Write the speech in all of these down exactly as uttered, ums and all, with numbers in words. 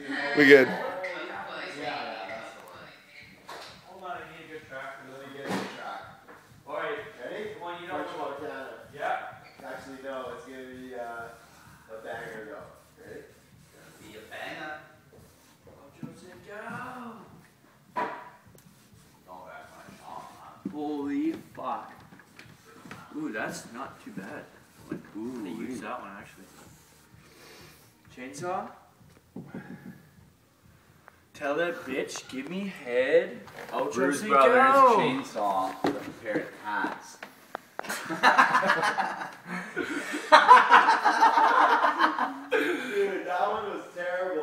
We good. Hold on, I need a good track. Let me get a good track. Alright, ready? Come on, you know what Canada. Yeah. Actually, no, it's going to be uh, a banger though. Ready? It's going to be a banger. Holy fuck. Ooh, that's not too bad. Like, ooh, they use that one actually. Chainsaw? Tell that bitch, give me head. Outro Bruce Cinco. Brothers chainsaw with a pair of hats. Dude, that one was terrible.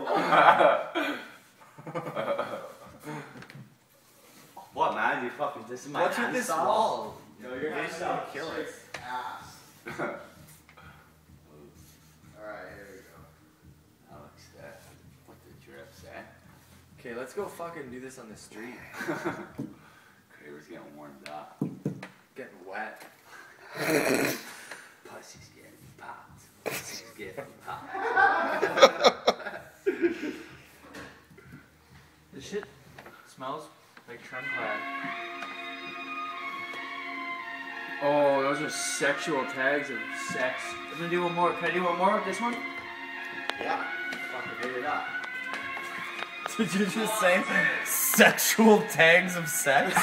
What, man? You fucking, this is my What's with this handsaw? wall? No, you're They going just to don't kill it. ass. Alright, here we go. That looks that. What the drips, eh? Okay, let's go fucking do this on the street. Craver's getting warmed up. Getting wet. Pussy's getting popped. Pussy's getting popped. This shit smells like trim clad. Oh, those are sexual tags of sex. I'm gonna do one more. Can I do one more of this one? Yeah. Fucking hit it up. Did you just say sexual tags of sex?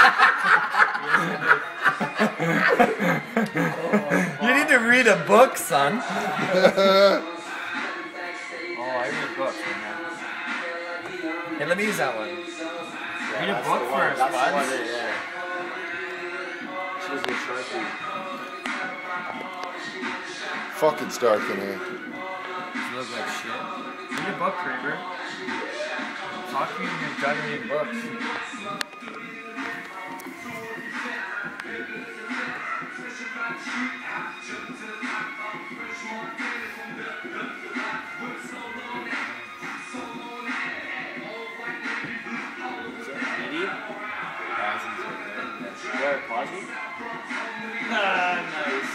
You need to read a book, son. Oh, I read books, man. Hey, let me use that one. Read a book first, That's the one, bud. yeah. She was with Sharpie. Fucking stark in here. You look like shit. Read a book, Craver. Talk to me when you're done reading books. Idiot? Where, Posy? Ah, nice.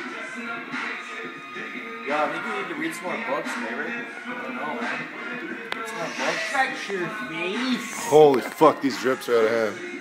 Yo, I think we need to read some more books, Craver. I don't know, man. Read some more books. Shut your face! Holy fuck, these drips are out of hand.